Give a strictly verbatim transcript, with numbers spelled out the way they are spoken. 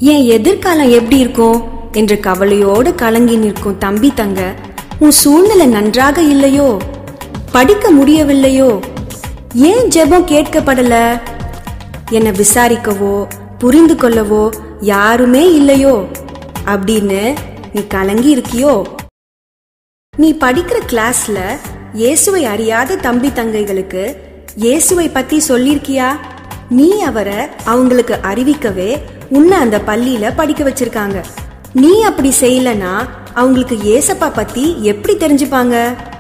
என் எதிர்காலம் எப்படி இருக்கும் என்று கவலையோடு கலங்கி நிற்கும் தம்பி தங்க, உன் சூழ்நிலை நன்றாக இல்லையோ, படிக்க முடியவில்லையோ, ஏன் ஜெபம் கேட்கப்படல, என்னை விசாரிக்கவோ புரிந்து கொள்ளவோ யாருமே இல்லையோ அப்படின்னு நீ கலங்கி இருக்கியோ? நீ படிக்கிற கிளாஸ்ல இயேசுவை அறியாத தம்பி தங்கைகளுக்கு இயேசுவை பத்தி சொல்லிருக்கியா? நீ அவரை அவங்களுக்கு அறிவிக்கவே உன்னை அந்த பள்ளியில படிக்க வச்சிருக்காங்க. நீ அப்படி செய்யலனா அவங்களுக்கு இயேசப்பா பத்தி எப்படி தெரிஞ்சுப்பாங்க?